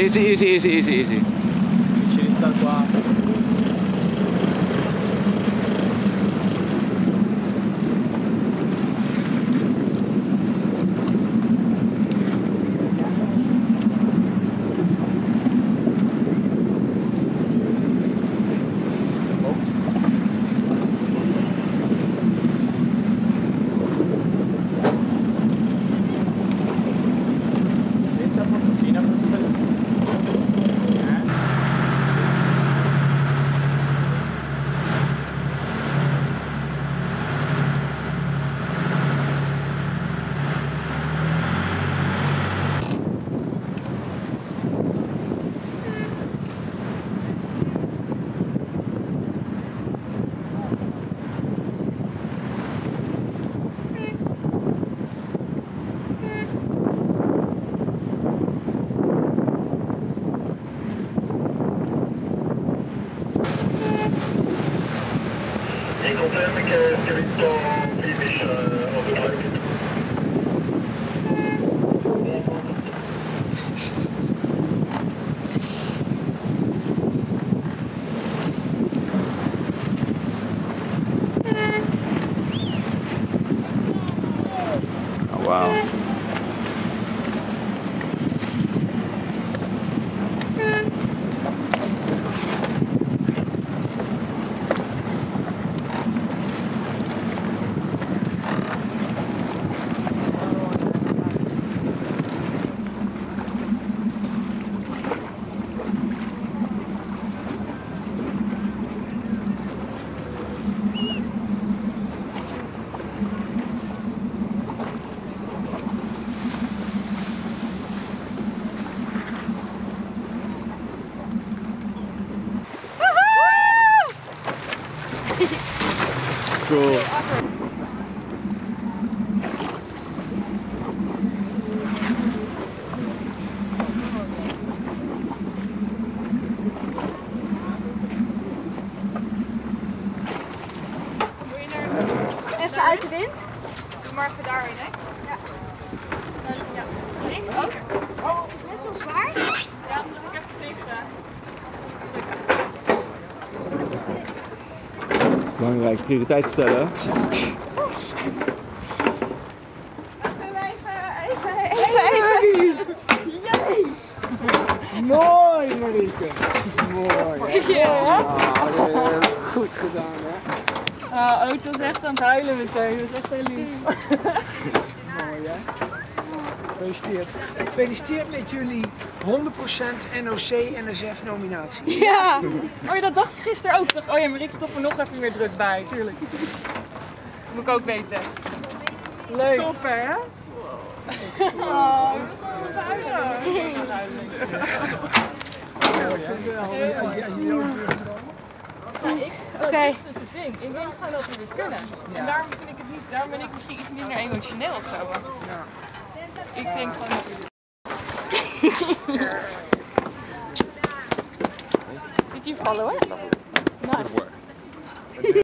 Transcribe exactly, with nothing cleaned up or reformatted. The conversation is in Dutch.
Easy, easy, easy, easy, easy. Ci sta qua. Ik confirm ik jullie ton Vivis overkruipen. Oh, wow. Cool. Even uit de wind. Doe maar even daarheen, hè? Ja. Ja. Links ook. Oh, het is best wel zwaar. Ja, dan moet ik even tegen. Belangrijk, prioriteit stellen. Even, even, even. Jee! Mooi, Marieke. Mooi. Ja. Ja, goed gedaan, hè. Uh, oh, het was echt aan het huilen meteen. Dat was echt heel lief. Mooi, hè. Gefeliciteerd. Gefeliciteerd met jullie honderd procent N O C N S F nominatie. Ja. Oh ja, dat dacht ik gisteren ook. Ik dacht, oh ja, Marieke, stop er nog even meer druk bij. Tuurlijk. Moet ik ook weten. Leuk. Top, hè? Oh, ik was aan het huilen. Ik was aan het huilen. Ja, ik, Oké. okay. Dat is dus het ding. Ik weet gewoon dat we dit kunnen. Ja. En daarom vind ik het niet, daarom ben ik misschien iets minder emotioneel of zo. Maar Ja. ik denk gewoon dat we dit. Did you follow it? Nice.